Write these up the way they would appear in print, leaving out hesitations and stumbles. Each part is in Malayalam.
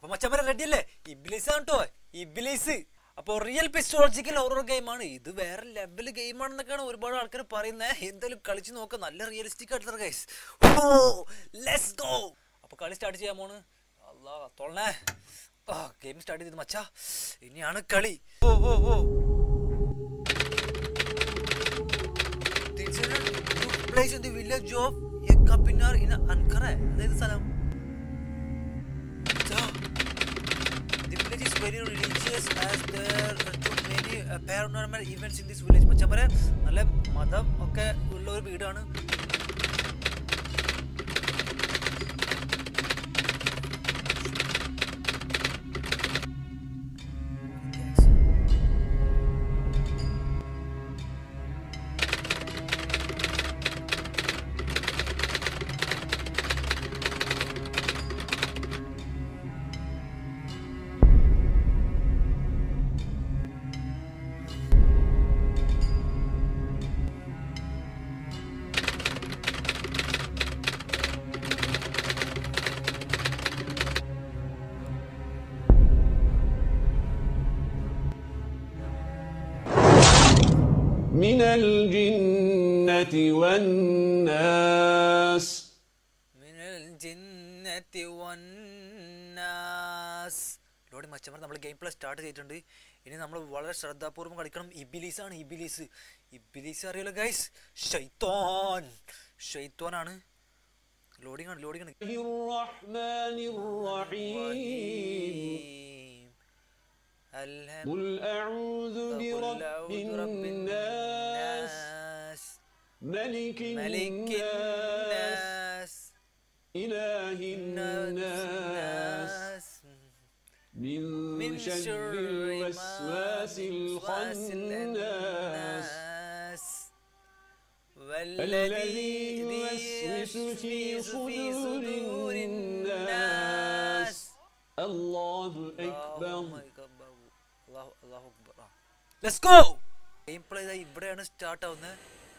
അപ്പൊ മച്ചമ്മ റെഡി അല്ലേ? ഇബ്ലീസ് ആണ് കേട്ടോ, ഇബ്ലീസ്. അപ്പോൾ റിയൽ പിസ്റ്റോളജിക്കൽ ഹൊറർ ഗെയിമാണ് ഇത്. വേറെ ലെവൽ ഗെയിമാണെന്നൊക്കെയാണ് ഒരുപാട് ആൾക്കാർ പറയുന്നത്. എന്തായാലും കളിച്ച് നോക്കാം, നല്ല റിയലിസ്റ്റിക് ആയിട്ടുള്ള ഗൈസ്. Let's go. അപ്പോൾ കളി സ്റ്റാർട്ട് ചെയ്യാൻ പോണ്. അല്ലാ തോളണേ, ഗെയിം സ്റ്റാർട്ട് ചെയ്ത് മച്ചാ, ഇനിയാണ് കളി. In the village of Yekapinar in Ankara. That is Salam. The village is very religious as there are too many paranormal events in this village. Machamare, nalle madam okke ulla oru veedanu. من الجنة والناس. من الجنة والناس. ലോഡി മച്ചന്മാർ നമ്മൾ ഗെയിം പ്ലേ സ്റ്റാർട്ട് ചെയ്തിട്ടുണ്ട്. ഇനി നമ്മൾ വളരെ ശ്രദ്ധാപൂർവ്വം കളിക്കണം. ഇബിലീസ് ആണ്, ഇബിലീസ്. ഇബിലീസ് അറിയാലോ ഗൈസ്, ഷൈത്താൻ, ഷൈത്താനാണ്. ലോഡിംഗ് ആണ്, ലോഡിംഗ് ആണ്. قل أعوذ برب الناس ملك الناس إله الناس من شر الوسواس الخناس والذي يوسوس في صدور الناس. الله أكبر. Let's go. ഗെയിം പ്ലേ ഇവിടെയാണ് സ്റ്റാർട്ട് ആവുന്നത്.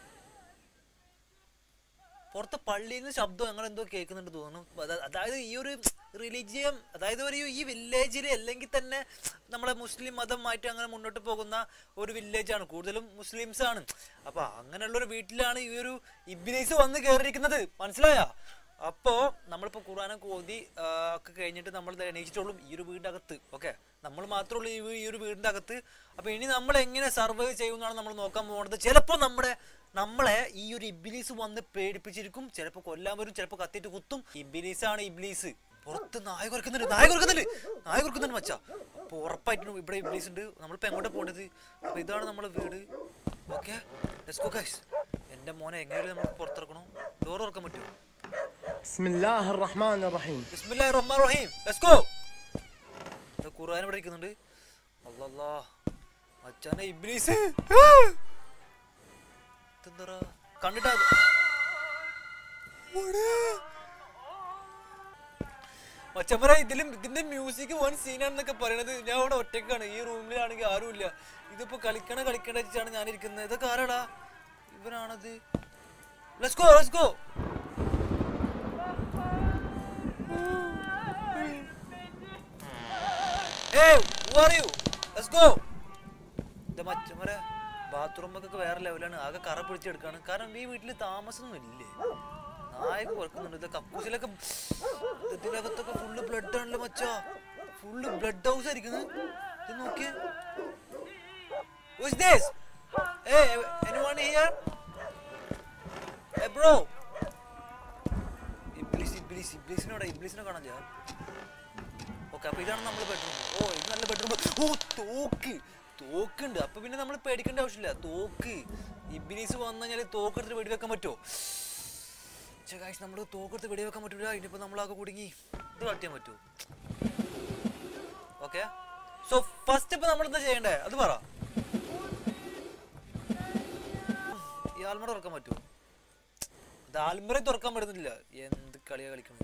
പുറത്ത് പള്ളിയിൽ നിന്ന് ശബ്ദം അങ്ങനെ എന്തോ കേൾക്കുന്നുണ്ട് തോന്നുന്നു. അതായത് ഈ ഒരു റിലീജിയം, അതായത് ഒരു ഈ വില്ലേജിൽ അല്ലെങ്കിൽ തന്നെ നമ്മളെ മുസ്ലിം മതമായിട്ട് അങ്ങനെ മുന്നോട്ട് പോകുന്ന ഒരു വില്ലേജാണ്, കൂടുതലും മുസ്ലിംസ് ആണ്. അപ്പൊ അങ്ങനെയുള്ളൊരു വീട്ടിലാണ് ഈ ഒരു ഇബ്ലീസ് വന്ന് കയറിയിരിക്കുന്നത്, മനസ്സിലായോ? അപ്പോൾ നമ്മളിപ്പോൾ ഖുർആനൊക്കെ ഓതി ഒക്കെ കഴിഞ്ഞിട്ട് നമ്മൾ എണീച്ചിട്ടുള്ളൂ ഈ ഒരു വീടിൻ്റെ അകത്ത്. ഓക്കെ, നമ്മൾ മാത്രമുള്ളൂ ഈ ഒരു വീടിൻ്റെ അകത്ത്. അപ്പോൾ ഇനി നമ്മൾ എങ്ങനെ സർവൈവ് ചെയ്യുമെന്നാണ് നമ്മൾ നോക്കാൻ പോകുന്നത്. ചിലപ്പോൾ നമ്മളെ ഈ ഒരു ഇബ്ലീസ് വന്ന് പേടിപ്പിച്ചിരിക്കും, ചിലപ്പോൾ കൊല്ലാൻ വരും, ചിലപ്പോൾ കത്തിയിട്ട് കുത്തും. ഇബ്ലീസാണ് ഇബ്ലീസ്. പുറത്ത് നായ കുരക്കുന്നുണ്ട് മച്ചാ. അപ്പോൾ ഉറപ്പായിട്ടും ഇവിടെ ഇബ്ലീസ് ഉണ്ട്. നമ്മളിപ്പോൾ എങ്ങോട്ടാണ് പോകേണ്ടത്? അപ്പോൾ ഇതാണ് നമ്മളെ വീട്. Okay, let's go guys. എൻ്റെ മോനെ എങ്ങനെയാലും നമുക്ക് പുറത്തിറക്കണം. ഡോർ തുറക്കാൻ പറ്റുമോ? ബിസ്മില്ലാഹിർ റഹ്മാനിർ റഹീം. ബിസ്മില്ലാഹിർ റഹ്മാനിർ റഹീം. Let's go. ഖുർആൻ ഇവിടെ ഇരിക്കുന്നുണ്ട്. അല്ലാ മച്ചാനെ ഇബ്ലീസ് എന്താ കണ്ടിട്ടാ മച്ചമ്മര. ഇതിന്റെ മ്യൂസിക് വൺ സീനാണെന്നൊക്കെ പറയണത്. ഞാൻ അവിടെ ഒറ്റക്കാണ്, ഈ റൂമിലാണെങ്കിൽ ആരുമില്ല. ഇതിപ്പോ കളിക്കണ വെച്ചാണ് ഞാൻ ഇരിക്കുന്നത്. ഇതൊക്കെ ആരാടാ? ഇവനാണത്. Let's go, let's go. Hey, who are you? Let's go. The മച്ചമ്മരെ ബാത്റൂമൊക്കെ വേറെ ലെവലാണ്. ആകെ കറ പിടിച്ചെടുക്കാണ്. കാരണം ഈ വീട്ടിൽ താമസമൊന്നും ഇല്ലേ. നായൊക്കെ കുറക്കുന്നുണ്ട്. ഇത് കക്കൂസിലൊക്കെ ഇതിനകത്തൊക്കെ ഫുള്ള് ബ്ലഡ് ആണല്ലോ മച്ചാ. ഫുള്ള് ബ്ലഡ് ഹൗസ് ആയിരിക്കുന്നത്. ഇത് നോക്കിയേ. Who is this? Hey, anyone here? Hey bro. ഇബ്ലീസിനെ കാണാൻ ചെയ്യാം. ഓക്കെ, അപ്പൊ ഇതാണ് നമ്മളെ ബെഡ്റൂം. ഓ, ഇത് നല്ല ബെഡ്റൂം. ഓ, തോക്കുണ്ട്. അപ്പൊ പിന്നെ നമ്മൾ പേടിക്കേണ്ട ആവശ്യമില്ല. തോക്ക്, ഇബ്ലീസ് വന്നു കഴിഞ്ഞാൽ തോക്കെടുത്ത് വെടിവെക്കാൻ പറ്റുമോ? ഗൈസ്, നമ്മൾ തോക്കെടുത്ത് വെടിവെക്കാൻ പറ്റൂല. ഇനിയിപ്പോ നമ്മളാകെ കുടുങ്ങി. ഇത് കളിക്കാൻ പറ്റുമോ? ഓക്കെ, സോ ഫസ്റ്റ് ഇപ്പൊ നമ്മൾ എന്താ ചെയ്യണ്ടേ അത് പറ. ഈ ആൽമറ തുറക്കാൻ പറ്റുമോ? ഇത് ആൽമറ തുറക്കാൻ പറ്റുന്നില്ല. എന്ത് കളിയാ കളിക്കുന്നത്?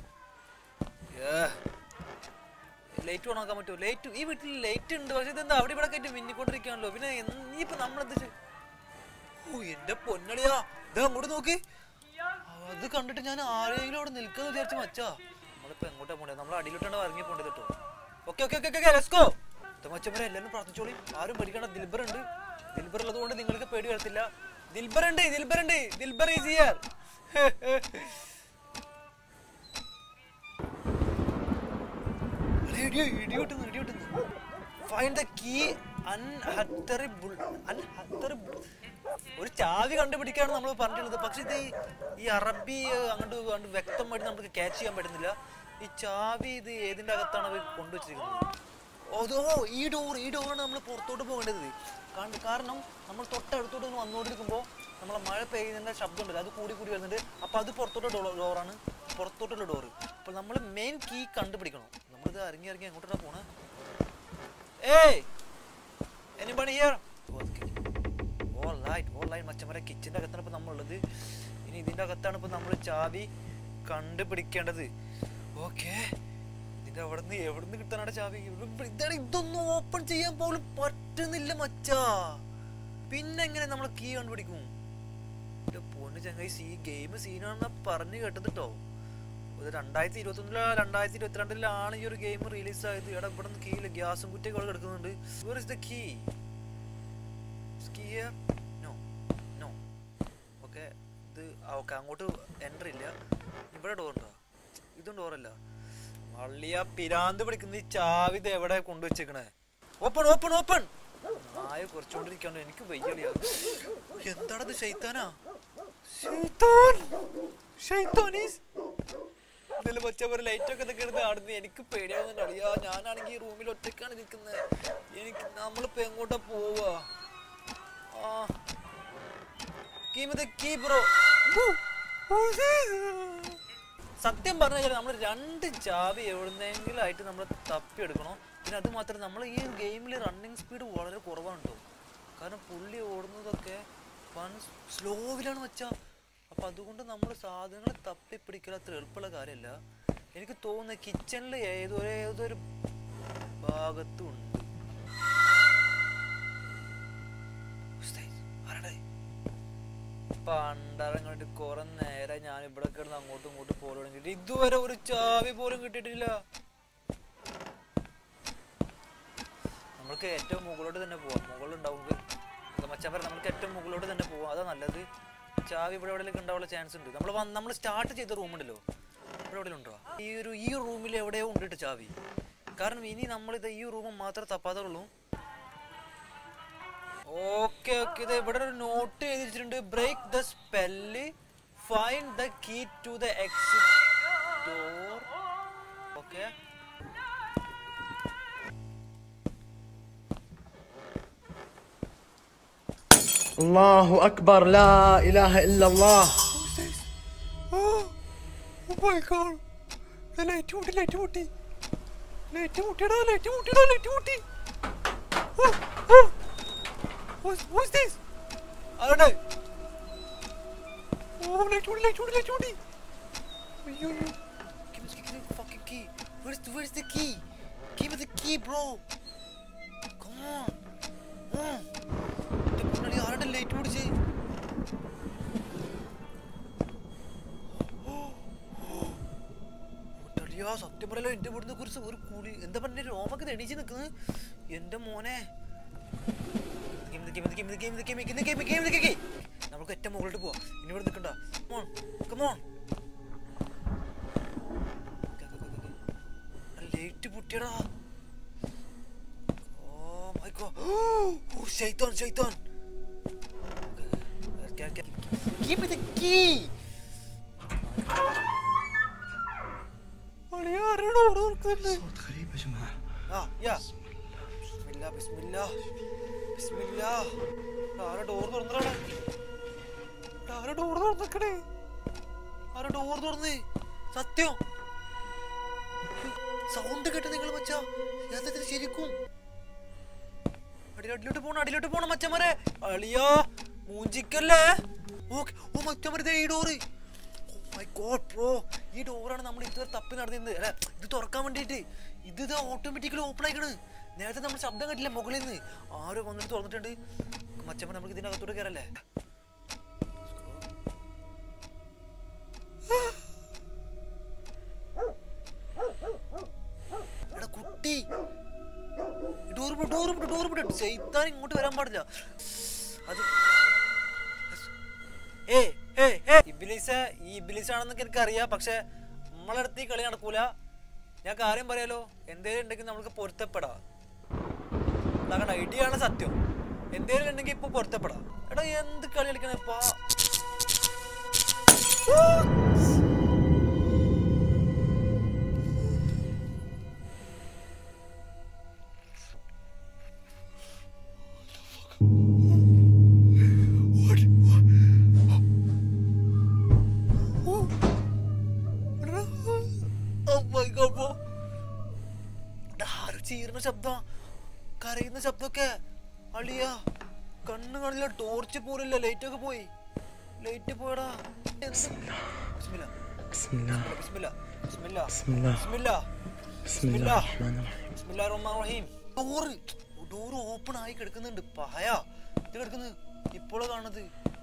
ലൈറ്റ് ഓൺ ആക്കാൻ പറ്റുമോ? ലൈറ്റ്, ഈ വീട്ടിൽ ലൈറ്റ് ഉണ്ട്, പക്ഷെ ഇതെന്താ അവിടെ ഇവിടെ കയറ്റി മിന്നിക്കൊണ്ടിരിക്കുകയാണല്ലോ. പിന്നെ ഇനിയിപ്പോ നമ്മളെന്ത്? ഓ എന്റെ പൊന്നളിയാ, ഇത് അങ്ങോട്ട് നോക്കി. അത് കണ്ടിട്ട് ഞാൻ ആരെങ്കിലും അവിടെ നിൽക്കാന്ന് വിചാരിച്ചു മച്ചാ. നമ്മളിപ്പോ എങ്ങോട്ടാ പോണ്ടേ? നമ്മൾ അടിയിലോട്ടാണ് ഇറങ്ങി പോണ്ടത് കേട്ടോ. Okay okay okay okay let's go. മച്ചന്മാരെ എല്ലാവരും പ്രാർത്ഥിച്ചോളി, ആരും പേടിക്കണ്ട. ദിൽബർ ഉണ്ട്. ദിൽബർ ഉള്ളത് കൊണ്ട് നിങ്ങൾക്ക് പേടി വരത്തില്ല. ദിൽബർ ഉണ്ട്, ദിൽബർ ഉണ്ട്, Dilbar is here. Find the key അൺഹത്തറിബിൾ. ഒരു ചാവി കണ്ടുപിടിക്കാണ് നമ്മൾ പറഞ്ഞിട്ടുള്ളത്. പക്ഷെ ഇത് ഈ അറബി അങ്ങോട്ട് വ്യക്തമായിട്ട് നമുക്ക് ക്യാച്ച് ചെയ്യാൻ പറ്റുന്നില്ല. ഈ ചാവി ഇത് ഏതിൻ്റെ അകത്താണ് അവർ കൊണ്ടുവച്ചിരിക്കുന്നത്? അതോ ഈ ഡോറാണ് നമ്മൾ പുറത്തോട്ട് പോകേണ്ടത്. കാരണം നമ്മൾ തൊട്ടടുത്തോട്ട് വന്നുകൊണ്ടിരിക്കുമ്പോൾ നമ്മളെ മഴ പെയ്യുന്നതിൻ്റെ ശബ്ദം ഉണ്ടല്ലോ, അത് കൂടി വരുന്നുണ്ട്. അപ്പോൾ അത് പുറത്തോട്ടുള്ള ഡോറാണ്, പുറത്തോട്ടുള്ള ഡോറ്. അപ്പോൾ നമ്മൾ മെയിൻ കീ കണ്ടുപിടിക്കണം. നമ്മളിത് ഇറങ്ങി എങ്ങോട്ടാണ് പോണേ? ഏയ് എനിബഡി ഹിയർ? ഓൾറൈറ്റ് മച്ചന്മാരെ, കിച്ചൻ്റെ അകത്താണ് ഇപ്പോൾ നമ്മളുള്ളത്. ഇനി ഇതിൻ്റെ അകത്താണ് ഇപ്പോൾ നമ്മൾ ചാവി കണ്ടുപിടിക്കേണ്ടത്. ഓക്കെ, ഇതിൻ്റെ എവിടുന്ന് കിട്ടാനാണ് ചാവി? ഇതൊന്നും ഓപ്പൺ ചെയ്യാൻ പോലും പറ്റുന്നില്ല മച്ചാ. പിന്നെ എങ്ങനെ നമ്മൾ കീ കണ്ടുപിടിക്കും? എൻ്റെ പൊന്നു ചങ്ങായി, ഗെയിം സീനാണെന്നാ പറഞ്ഞു കേട്ടത് കേട്ടോ. 2021 2022 ഈ ഒരു ഗെയിം റിലീസ് ആയത്. ഇവിടെ നിന്ന് കീയില് ഗ്യാസും കുറ്റിയൊക്കെ അവിടെ കിടക്കുന്നുണ്ട്. Where is the key? Is key here? No. Okay, അങ്ങോട്ട് എൻട്രി ഇല്ല. ഇവിടെ ഡോർ ഉണ്ടോ? ഇതും ഡോറല്ല. വള്ളിയ പിരാന്ത് പിടിക്കുന്ന ഈ ചാവി ഇത് എവിടെ കൊണ്ടുവച്ചേക്കണേ? ഓപ്പൺ. നായ കുറച്ചുകൊണ്ടിരിക്കാണ്ട് എനിക്ക് വയ്യളിയാ. എന്താണത്? ശൈത്താനാ? ഇതിൽ പച്ചപ്പോ ലൈറ്റൊക്കെ കിടന്ന് ആടുന്നത് എനിക്ക് പേടിയാവുന്നുണ്ട് അളിയാ. ഞാനാണെങ്കിൽ ഈ റൂമിൽ ഒറ്റക്കാണ് നിൽക്കുന്നത്. നമ്മളിപ്പോ എങ്ങോട്ടാ പോവാ? സത്യം പറഞ്ഞു കഴിഞ്ഞാൽ നമ്മൾ 2 ചാവി എവിടുന്നെങ്കിലും ആയിട്ട് നമ്മൾ തപ്പിയെടുക്കണം. പിന്നെ അത് മാത്രമല്ല, നമ്മൾ ഈ ഗെയിമിൽ റണ്ണിങ് സ്പീഡ് വളരെ കുറവാണ് കേട്ടോ. കാരണം പുള്ളി ഓടുന്നതൊക്കെ സ്ലോവിലാണ് വെച്ചാൽ. അപ്പം അതുകൊണ്ട് നമ്മൾ സാധനങ്ങൾ തപ്പിപ്പിടിക്കൽ അത്ര എളുപ്പമുള്ള കാര്യമല്ല. എനിക്ക് തോന്നുന്നത് കിച്ചണിൽ ഏതൊരു ഭാഗത്തും ഉണ്ട്. പണ്ടറങ്ങോട്ട് കുറെ നേരം ഞാൻ ഇവിടെ കിടന്ന് അങ്ങോട്ടും ഇങ്ങോട്ടും പോലും കിട്ടി. ഇതുവരെ ഒരു ചാവി പോലും കിട്ടിയിട്ടില്ല. നമ്മൾക്ക് ഏറ്റവും മുകളിലോട്ട് തന്നെ പോവാം. മുകളിലുണ്ടാവും മച്ചാൻ. നമുക്ക് ഏറ്റവും മുകളിലോട്ട് തന്നെ പോവാം, അതാ നല്ലത്. ചാവി ഇവിടെ എവിടെയെങ്കിലും ഉണ്ടാവാനുള്ള ചാൻസ് ഉണ്ട്. നമ്മൾ സ്റ്റാർട്ട് ചെയ്ത റൂമുണ്ടല്ലോ, ഇവിടെ എവിടെയെങ്കിലും ഉണ്ടോ? ഈ റൂമിൽ എവിടെയോ ഉണ്ടിട്ട് ചാവി. കാരണം ഇനി നമ്മളിത് ഈ റൂം മാത്രമേ തപ്പാതുള്ളൂ. ഓക്കെ, ഇത് ഇവിടെ ഒരു നോട്ട് എഴുതിച്ചിട്ടുണ്ട്. Break the spell, find the key to the exit door. Okay, الله أكبر لا إله إلا الله. Oh my god. Light. What's this? I don't know. Oh, light. Give me the fucking key. Where's the key? Give me the key, bro. Come on. ആരുടെ ലൈറ്റ് പിടിച്ച്? സത്യം പറയല്ലോ, എന്റെ ഇവിടുന്ന് കുറിച്ച് ഒരു കൂടി എന്താ പറഞ്ഞ രോമൊക്കെ തെണീച്ച് നിൽക്കുന്നത്. എന്റെ മോനെ, നമുക്ക് ഏറ്റവും മുകളിലോട്ട് പോവാം. ഇനി ഇവിടെ നിൽക്കണ്ട. ലൈറ്റ് പൊട്ടിയടാ. ഓ മൈ ഗോഡ്, ശൈത്താൻ. Give me the key. صوت غريب يا جماعة. يا بسم الله. ആരാ ഡോർ തുറന്നേ? സത്യം സൗണ്ട് കേട്ട് നിങ്ങൾ മച്ചാ. ശരിക്കും അടിയിലോട്ട് പോണം മച്ചന്മാരെ. അളിയാ മൂഞ്ചിക്കല്ലേ. ഓ മച്ചന്മാരെ, ഈ ഡോറ്. മൈ ഗോഡ് ബ്രോ, ഈ ഡോറാണ് നമ്മൾ ഇതുവരെ തപ്പി നടന്നിരുന്നത്. അല്ല, ഇത് തുറക്കാൻ വേണ്ടിയിട്ട് ഇത് ഓട്ടോമാറ്റിക്കലി ഓപ്പൺ ആയിക്കണ്. നേരത്തെ നമ്മൾ ശബ്ദം കേട്ടില്ല മുകളിൽ നിന്ന്. ആരോ വന്നിട്ട് തുറന്നിട്ടുണ്ട്. മച്ചമ്മ, നമുക്ക് ഇതിൻ്റെ അകത്തോട്ട് കയറല്ലേ? എടാ കുട്ടി, ഡോർ ചെയ്താൻ ഇങ്ങോട്ട് വരാൻ പാടില്ല. അത് ഈ ഇബിലിസാണെന്നൊക്കെ എനിക്കറിയാം. പക്ഷെ നമ്മളടുത്ത് ഈ കളി നടക്കൂല. ഞാൻ കാര്യം പറയാലോ, എന്തേലും ഉണ്ടെങ്കിൽ നമുക്ക് പൊരുത്തപ്പെടാം. അതാണ് ഐഡിയാണ് സത്യം. എന്തേലും ഉണ്ടെങ്കിൽ ഇപ്പൊ പൊരുത്തപ്പെടാം. എടാ എന്ത് കളി കളിക്കണ ഇപ്പൊ? ചീറുന്ന ശബ്ദം, കരയുന്ന ശബ്ദമൊക്കെ. അളിയ കണ്ണു കാണില്ല, ടോർച്ച് പോലില്ല, ലൈറ്റ് ഒക്കെ പോയി. ലൈറ്റ് പോയടാ. ഡോർ ഓപ്പൺ ആയി കിടക്കുന്നുണ്ട്. പഹയ ഇത് കിടക്കുന്നത് ഇപ്പോഴാ കാണുന്നത്.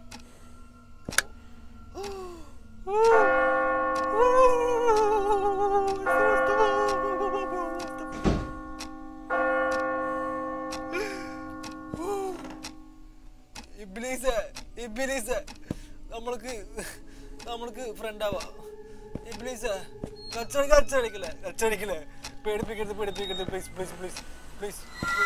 ഇബ്ലീസ് നമ്മൾക്ക് ഫ്രണ്ട് ആവാ. ഇബ്ലീസ് കച്ചടിക്കല്ലേ, പേടിപ്പിക്കരുത് പ്ലീസ് പ്ലീസ് പ്ലീസ് പ്ലീസ്.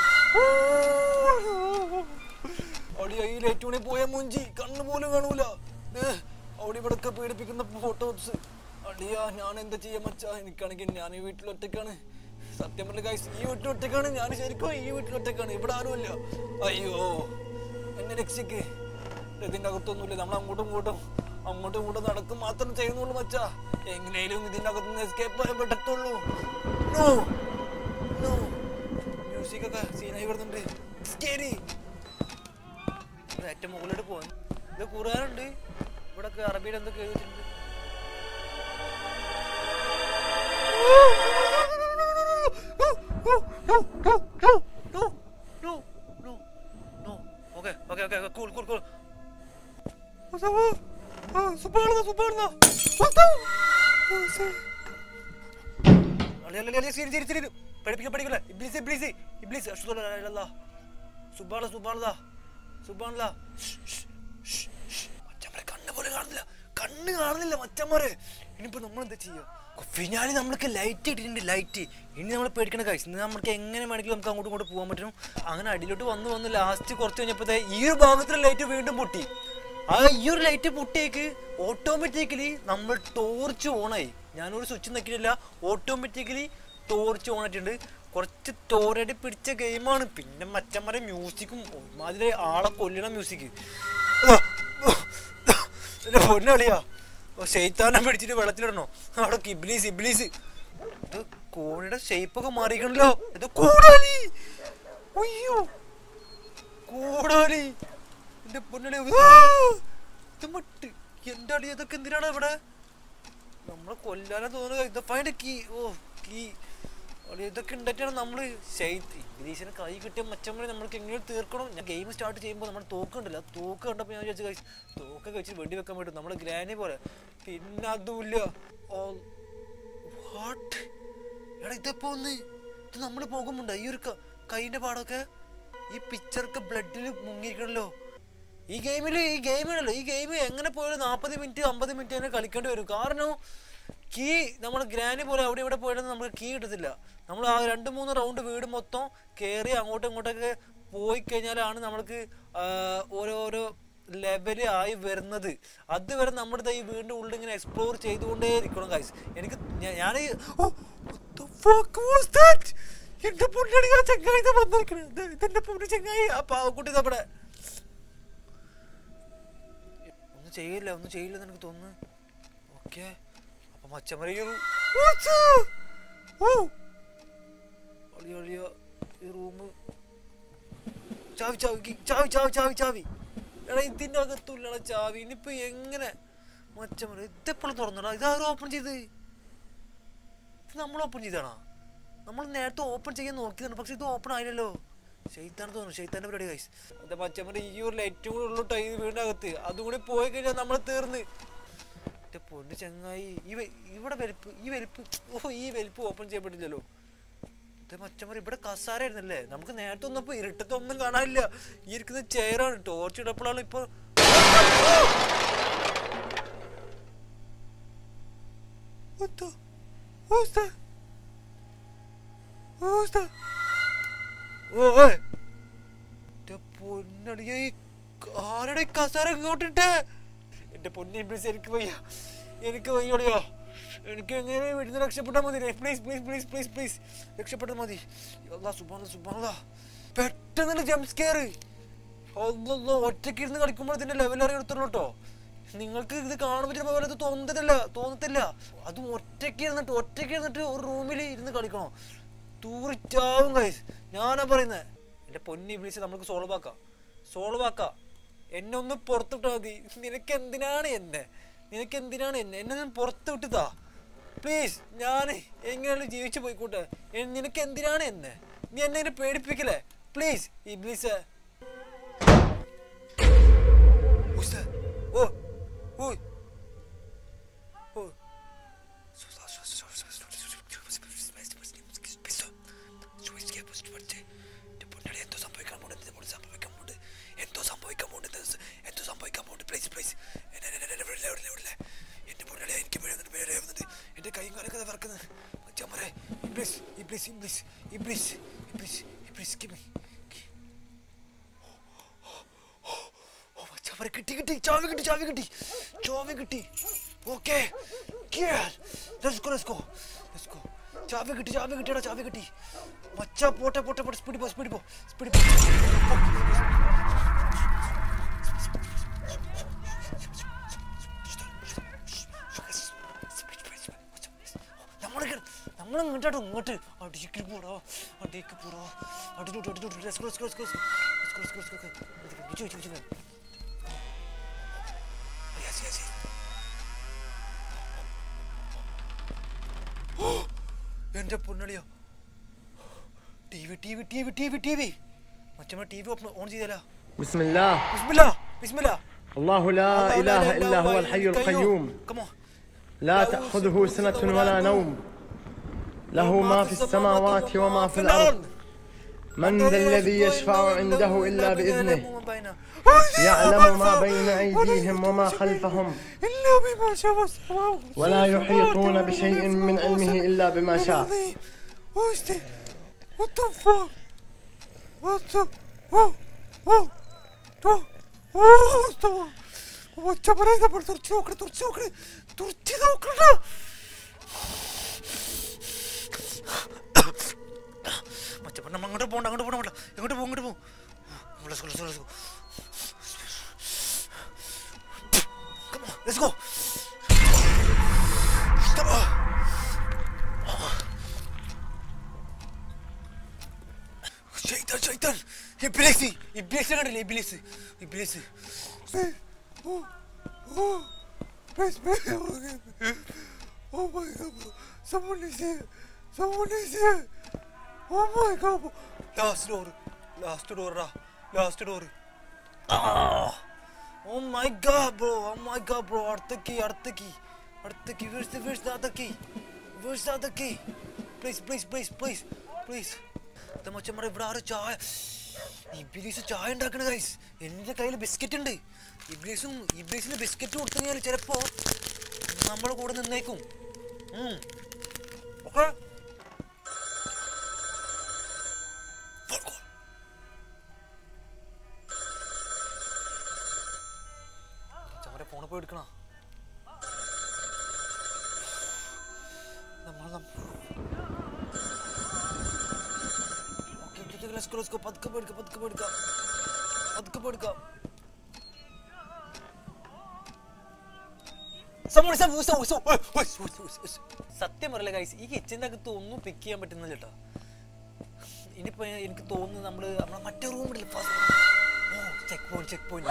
അവിടെ ഈ ലൈറ്റ് കൂടി പോയ മുഞ്ചി കണ്ണു പോലും കാണൂല. അവിടെ ഇവിടൊക്കെ പേടിപ്പിക്കുന്ന ഫോട്ടോസ്. അടിയാ ഞാൻ എന്താ ചെയ്യാൻ മച്ചാ? എനിക്കാണെങ്കിൽ ഞാൻ ഈ വീട്ടിലൊറ്റക്കാണ്. സത്യം പറഞ്ഞ ഗൈസ്, ഈ വീട്ടിലൊറ്റക്കാണ് ഞാൻ. ശരിക്കും ഈ വീട്ടിലൊറ്റക്കാണ്, ഇവിടെ ആരുമില്ല. അയ്യോ എന്നെ രക്ഷിക്ക്. ഇതിന്റെ അകത്തൊന്നുമില്ല. നമ്മൾ അങ്ങോട്ടും ഇങ്ങോട്ടും നടക്കും മാത്രം ചെയ്യുന്നുള്ളൂ മച്ചാ. എങ്ങനെയും ഇതിന്റെ അകത്തുനിന്ന് എസ്കേപ്പ് ചെയ്യാൻ പറ്റത്തുള്ളൂ. മ്യൂസിക്കൊക്കെ സീനായി വരുന്നുണ്ട്. ഏറ്റവും മുകളിലോട്ട് പോകാൻ ഇത് ഖുർആനുണ്ട്. ഇവിടെ അറബിയിൽ എന്തൊക്കെ എഴുതിയിട്ടുണ്ട്. പഠിപ്പിക്കല്ലേ? കണ്ണ് കാണുന്നില്ല മച്ചന്മാരെ. ഇനിയിപ്പോ നമ്മൾ എന്താ ചെയ്യാ? ഫിനാലി നമ്മൾക്ക് ലൈറ്റ് ഇട്ടിട്ടുണ്ട്. ലൈറ്റ് ഇനി നമ്മൾ പേടിക്കണ കഴിച്ചു. നമുക്ക് എങ്ങനെ വേണമെങ്കിലും നമുക്ക് അങ്ങോട്ടും ഇങ്ങോട്ട് പോകാൻ പറ്റും. അങ്ങനെ അടിയിലോട്ട് വന്ന് ലാസ്റ്റ് കുറച്ച് കഴിഞ്ഞപ്പോഴത്തെ ഈ ഒരു ഭാഗത്തിലെ ലൈറ്റ് വീണ്ടും പൊട്ടി. ഈ ഒരു ലൈറ്റ് പൊട്ടിയേക്ക് ഓട്ടോമാറ്റിക്കലി നമ്മൾ ടോർച്ച് ഓണായി. ഞാനൊരു സ്വിച്ച് നിൽക്കുന്നില്ല, ഓട്ടോമാറ്റിക്കലി ടോർച്ച് ഓൺ ആയിട്ടുണ്ട്. കുറച്ച് തോരടി പിടിച്ച ഗെയിമാണ്. പിന്നെ മച്ചന്മാരെ മ്യൂസിക്കും ഒരുമാതിരി ആളെ കൊല്ലണ മ്യൂസിക്. പൊന്നളിയാ ഷെയ്ത്താനെ പിടിച്ചിട്ട് വെള്ളത്തിലിടണോ? അവിടെ ഇബ്ലീസ്. ഇത് കോഴിയുടെ ഷേപ്പൊക്കെ മാറിക്കണല്ലോ. ഇത് കൂടാലി. അയ്യോ കൂടാലി എന്റെ പൊന്നളി. ഇത് മട്ട് എന്റെ അടി. ഇതൊക്കെ എന്തിനാണ് ഇവിടെ? നമ്മളെ കൊല്ലാനാ തോന്നുന്നത്. ഇതപ്പതിന്റെ കീ. കീ ഇതൊക്കെ ഉണ്ടായിട്ടാണ് നമ്മള് ഇംഗ്ലീഷിന് കൈ കിട്ടിയ മച്ചമ്മനെ നമ്മൾക്ക് എങ്ങനെ തീർക്കണം. ഞാൻ ഗെയിം സ്റ്റാർട്ട് ചെയ്യുമ്പോൾ നമ്മൾ തോക്കുണ്ടല്ലോ, തോക്ക് കണ്ടപ്പോൾ ഞാൻ വിചാരിച്ചു തോക്ക് കഴിച്ച് വെടി വെക്കാൻ പറ്റും നമ്മുടെ ഗ്രാനി പോലെ. പിന്നെ അതുമില്ല. എടാ ഇതെപ്പോ ഒന്ന് ഇത് നമ്മൾ പോകുമ്പോണ്ടോ ഈ ഒരു കൈന്റെ പാടൊക്കെ? ഈ പിക്ചറൊക്കെ ബ്ലഡിൽ മുങ്ങിയിരിക്കണല്ലോ. ഈ ഗെയിമിലല്ലോ ഈ ഗെയിം എങ്ങനെ പോയാലും 40 മിനിറ്റ് 50 മിനിറ്റ് തന്നെ കളിക്കേണ്ടി വരും. കാരണം കീ നമ്മൾ ഗ്രാനി പോലെ അവിടെ ഇവിടെ പോയിട്ട് നമുക്ക് കീ കിട്ടത്തില്ല. നമ്മൾ ആ 2-3 റൗണ്ട് വീട് മൊത്തം കയറി അങ്ങോട്ടും ഇങ്ങോട്ടൊക്കെ പോയി കഴിഞ്ഞാലാണ് നമ്മൾക്ക് ഓരോരോ ലെവല് ആയി വരുന്നത്. അതുവരെ നമ്മുടെ ഈ വീടിൻ്റെ ഉള്ളിൽ ഇങ്ങനെ എക്സ്പ്ലോർ ചെയ്തുകൊണ്ടേ ഇരിക്കണം ഗൈസ്. എനിക്ക് ഞാൻ ചങ്ങായി ആ പാവക്കുട്ടി നമ്മുടെ ഒന്നും ചെയ്യില്ലെന്ന് എനിക്ക് തോന്നുന്നു. ഓക്കെ അപ്പൊ മച്ചമര ഈ റൂം ചാവി എടാ ഇതിന്റെ അകത്തുള്ള ചാവി. ഇനിയിപ്പോ എങ്ങനെ മച്ചമര ഇതെപ്പോഴും തുറന്നടാ? ഇതാരും ഓപ്പൺ ചെയ്ത്? ഇത് നമ്മൾ ഓപ്പൺ ചെയ്താണോ? നമ്മൾ നേരത്തെ ഓപ്പൺ ചെയ്യാൻ നോക്കിയതാണ്, പക്ഷെ ഇത് ഓപ്പൺ ആയില്ലല്ലോ. ഷെയ്ത്താൻ തോന്നുന്നു, ഷെയ്ത്താൻ്റെ പരിപാടി ഗൈസ്. അത് മച്ചമ്മ ഈ ഒരു ലൈറ്റും കൂടെ ഉള്ളൂ ടൈം വീടിനകത്ത്. അതും കൂടി പോയി കഴിഞ്ഞാൽ നമ്മൾ തീർന്ന്. എന്റെ പൊന്ന് ചങ്ങായി, ഇവിടെ ഈ വലിപ്പ് ഓപ്പൺ ചെയ്യപ്പെട്ടില്ലല്ലോ. മച്ചന്മാർ ഇവിടെ കസാരായിരുന്നല്ലേ? നമുക്ക് നേരത്തെ ഒന്നപ്പോ ഇരുട്ടത്തൊന്നും കാണാനില്ല. ഈ ഇരിക്കുന്ന ചെയറാണ്. ടോർച്ച് ഇടപ്പോഴാണ് ഇപ്പൊ. ആരുടെ കസാര ഇങ്ങോട്ടിട്ട്? എന്റെ പൊന്നി പ്ലീസ്, എനിക്ക് വയ്യ, എനിക്ക് വയ്യോളിയോ. എനിക്ക് എങ്ങനെ വീട്ടിൽ രക്ഷപ്പെട്ടാൽ മതി. Please please please please please രക്ഷപ്പെട്ടാൽ മതി. പെട്ടെന്ന് ജംപ് സ്കെയർ. ഒറ്റയ്ക്ക് ഇരുന്ന് കളിക്കുമ്പോൾ ഇതിന്റെ ലെവൽ അറിയത്തുള്ളൂ കേട്ടോ. നിങ്ങൾക്ക് ഇത് കാണുമ്പോൾ പോലെ തോന്നത്തില്ല. അതും ഒറ്റയ്ക്ക് ഇരുന്നിട്ട് ഒരു റൂമിൽ ഇരുന്ന് കളിക്കണോ? തൂറിച്ചാവും ഗൈസ്. ഞാനാ പറയുന്നത്. എന്റെ പൊന്നി പ്ലീസ്, നമുക്ക് സോൾവ് ആക്കാം. എന്നെ ഒന്ന് പുറത്തുവിട്ടാൽ മതി. നിനക്ക് എന്തിനാണ് എന്നെ ഒന്ന് പുറത്ത് വിട്ടതാ പ്ലീസ്. ഞാൻ എങ്ങനെയാണ് ജീവിച്ചു പോയിക്കോട്ടെ. നിനക്ക് എന്തിനാണ് എന്നെ? നീ എന്നെ പേടിപ്പിക്കലേ പ്ലീസ്. ഈ പ്ലീസ് എന്റെ കൈയും കാലൊക്കെ വറക്കുന്നത്. കിട്ടി. ചാവി കിട്ടി. ഓക്കെ, ചാവി കിട്ടി. മച്ചാ പോട്ടെ. സ്പീഡ് പോ. ഇങ്ങോട്ട് അടിക്ക് പോടോ. എന്റെ പൊന്നളിയോ, ടിവി മച്ചമ്മ ടിവി ഓൺ ചെയ്തല്ലോ. ബിസ്മില്ലാ. الله لا إله إلا هو الحي القيوم لا تأخذه سنة ولا نوم له ما في السماوات وما في الأرض من ذا الذي يشفع عنده إلا بإذنه يعلم ما بين أيديهم وما خلفهم ولا يحيطون بشيء من علمه إلا بما شاء. അങ്ങോട്ട് പോകണ്ട. എങ്ങോട്ട് പോ. Let's go. Shaitan. Iblis കണ്ടില്ലേ? Iblis. Oh my God. Someone is here. Oh my God. Last door. Oh my God, bro. അടുത്ത key. Where's the other key? Please. മച്ചമ്മ ഇവിടെ ആരും ചായ ഉണ്ടാക്കണ ഗൈസ്. എന്റെ കയ്യിൽ ബിസ്ക്കറ്റ് ഉണ്ട്. ഇബ്ലീസിന് ബിസ്ക്കറ്റ് കൊടുത്തു കഴിഞ്ഞാൽ ചിലപ്പോ നമ്മുടെ കൂടെ നിന്നേക്കും. ഓക്കെ, ഫോണ് പോയി എടുക്കണ. Let's go. പതുക്കെ പോയെടുക്കാം. സത്യം പറയല ഗൈസ്, ഈ കിച്ചന്റെ അകത്ത് ഒന്നും പിക്ക് ചെയ്യാൻ പറ്റുന്നില്ല കേട്ടോ. ഇനിയിപ്പോ എനിക്ക് തോന്നുന്നു നമ്മളെ മറ്റേ റൂമിൽ checkpoint.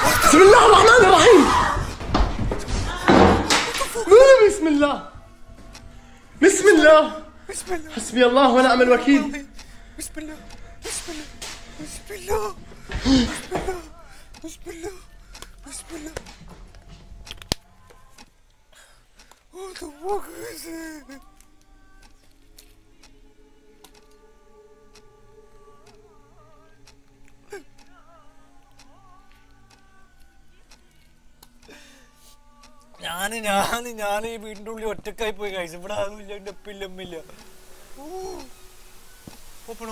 بسم الله حسبي الله ونعم الوكيل. بسم الله. What the fuck is it? ഞാൻ ഈ വീടിൻ്റെ ഉള്ളിൽ ഒറ്റക്കായി പോയി കഴിച്ചു. ഇവിടെ ആരുമില്ല, എൻ്റെ അപ്പില്ല. ഓപ്പൺ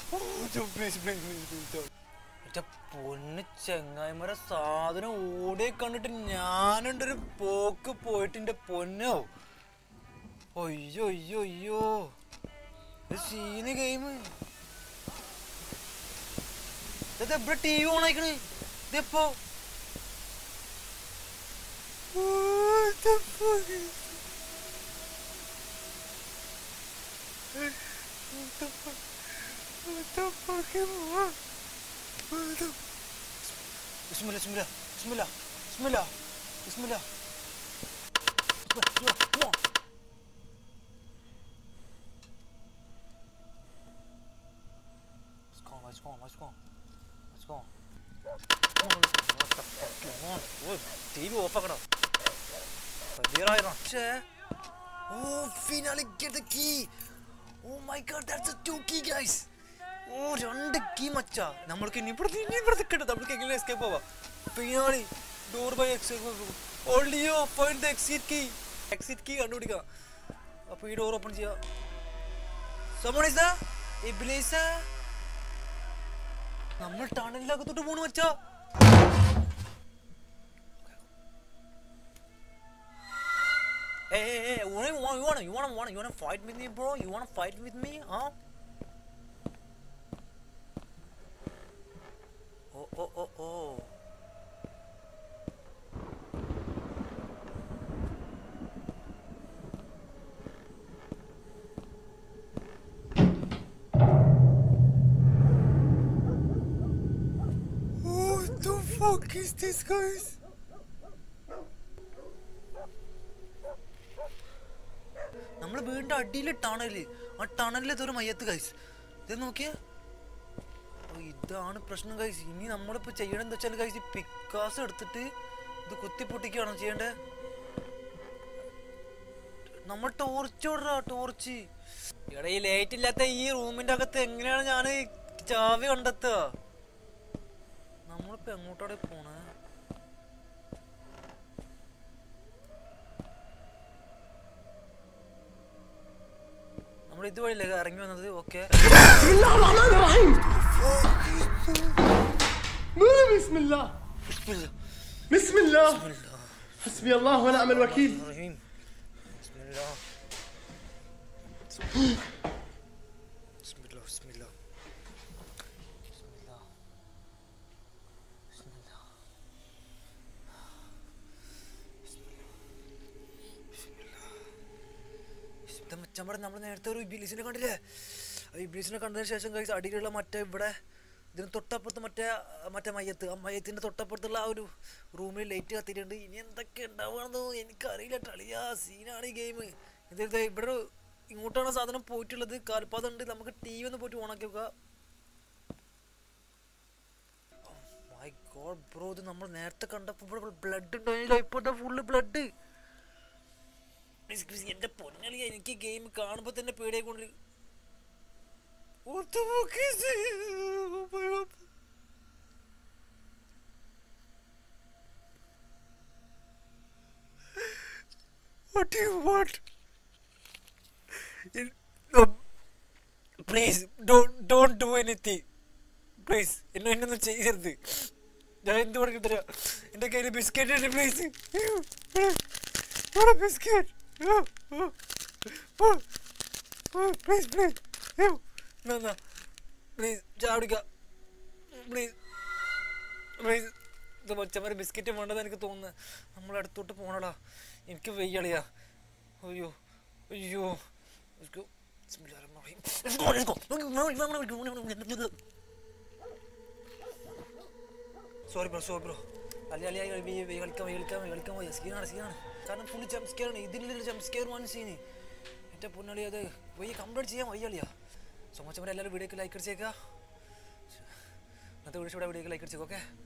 പൊന്ന് ചെങ്ങായിമാരെ സാധനം ഓടിയെ കണ്ടിട്ട് ഞാനുണ്ടൊരു പോക്ക് പോയിട്ട് എൻ്റെ പൊന്നോ. അയ്യോ സീന് ഗെയിം. ഇവിടെ ടി വി ഓൺ ആയിക്കണ്. ഇതെപ്പോ Bismillah. Let's go. TV off ആക്കണം. Oh, finally get the key. Oh my god, that's a 2 key guys. Oh, 2 key മച്ചാ. നമ്മൾക്ക് ഇനി ഇവിടുത്തെ കിട്ടും. നമ്മൾക്ക് എങ്ങനെ എസ്കേപ്പ് ആവാം. Finally door by exit. Only you find the exit key കണ്ടുപിടിക്കാം. അപ്പോൾ ഈ ഡോർ ഓപ്പൺ ചെയ്യാം. Someone is there? Iblis. നമ്മൾ ടണലിനകത്തോട്ട് പോണു മച്ചാ. Hey, you wanna fight with me, bro? You wanna fight with me, huh? Oh. What the fuck is this, guys? നമ്മള് വീടിന്റെ അടിയിലെ ടണല്, ആ ടണലിലൊരു മയ്യത്ത് ഗൈസ്. ഇത് നോക്കിയേ, ഇതാണ് പ്രശ്നം ഗൈസ്. ഇനി നമ്മളിപ്പോ ചെയ്യണമെന്ന് വെച്ചാൽ ഗൈസ്, ഈ പിക്കാസ് എടുത്തിട്ട് ഇത് കുത്തിപ്പൊട്ടിക്കുകയാണോ ചെയ്യണ്ടേ? നമ്മൾ ടോർച്ച്. എടാ ഈ ലൈറ്റ് ഇല്ലാത്ത ഈ റൂമിന്റെ അകത്ത് എങ്ങനെയാണ് ഞാൻ ചാവി കണ്ടെത്തുക? നമ്മളിപ്പോ എങ്ങോട്ടോടെ പോണേ? നമ്മൾ ഇതുവഴിയില്ലേ ഇറങ്ങി വന്നത്? ഓക്കെ. بسم الله حسبي الله ونعم الوكيل. بسم الله. നമ്മൾ നേരത്തെ ഒരു ഇബ്ലീസിനെ കണ്ടില്ലേ? ഇബ്ലീസിനെ കണ്ടതിന് ശേഷം ഗൈസ് അടിയിലുള്ള മറ്റേ ഇവിടെ ഇതിന് തൊട്ടപ്പുറത്ത് മറ്റേ മയ്യത്തിന്റെ തൊട്ടപ്പുറത്തുള്ള ആ ഒരു റൂമിൽ ലൈറ്റ് കത്തിയിട്ടുണ്ട്. ഇനി എന്തൊക്കെ ഉണ്ടാവുകയാണെന്നോ എനിക്കറിയില്ല. കളിയാ സീനാണ് ഈ ഗെയിം. ഇത് ഇവിടെ ഇങ്ങോട്ടാണ് സാധനം പോയിട്ടുള്ളത്. കാൽപാതുണ്ട്. നമുക്ക് ടി വി ഒന്ന് പോയിട്ട് ഓണാക്കി വെക്കാം. മൈ ഗോഡ് ബ്രോ, ഇത് നമ്മൾ നേരത്തെ കണ്ടപ്പോൾ ഇവിടെ ബ്ലഡ് ഉണ്ടായില്ല. ഇപ്പോഴത്തെ ഫുള്ള് ബ്ലഡ്. എന്റെ പൊന്നളിയ, എനിക്ക് ഗെയിം കാണുമ്പോ തന്നെ പേടിയായിക്കൊണ്ട്. What do you want? Please don't do anything. Please, എന്നൊന്നും ചെയ്യരുത്. ഞാൻ എന്ത് പറഞ്ഞു തരാം? എന്റെ കയ്യിൽ ബിസ്ക്കറ്റ് ഉണ്ട്. Please, biscuit. Please. Please, ചാടിക്ക. Please. ഇത് മച്ചമാരെ ബിസ്ക്കറ്റ് വേണ്ടത് എനിക്ക് തോന്നുന്നു. നമ്മൾ അടുത്തോട്ട് പോണടാ. എനിക്ക് വെയ്യളിയാ. അയ്യോ. Sorry bro. കളിക്കാൻ പോയി. സീനാണ്. കാരണം ഫുള്ള് ജംസ്കെയറാണ്. ഇതിലൊരു ജംസ്കെയർ വൺ സീന്. എൻ്റെ പൊന്നളി അത് പോയി കംപ്ലീറ്റ് ചെയ്യാൻ വയ്യളിയാ. സോ മച്ചമാരെ എല്ലാവരും വീഡിയോക്ക് ലൈക്ക് അടിച്ചേക്കുക. ഇന്നത്തെ വീഡിയോക്ക് ലൈക്ക് അടിച്ചേക്കും. ഓക്കെ.